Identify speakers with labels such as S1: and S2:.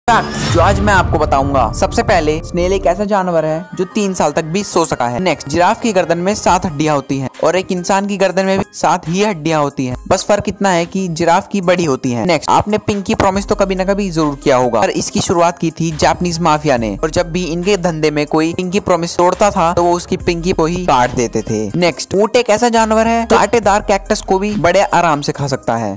S1: जो आज मैं आपको बताऊंगा। सबसे पहले स्नेल एक ऐसा जानवर है जो 3 साल तक भी सो सका है। नेक्स्ट, जिराफ की गर्दन में 7 हड्डियां होती हैं और एक इंसान की गर्दन में भी 7 ही हड्डियां होती हैं। बस फर्क इतना है कि जिराफ की बड़ी होती हैं। नेक्स्ट, आपने पिंकी प्रॉमिस तो कभी ना कभी जरूर किया होगा, पर इसकी शुरुआत की थी जापानीज माफिया ने, और जब भी इनके धंधे में कोई पिंकी प्रॉमिस तोड़ता था तो वो उसकी पिंकी को ही काट देते थे। नेक्स्ट, ऊंट एक ऐसा जानवर है कांटेदार कैक्टस को भी बड़े आराम से खा सकता है।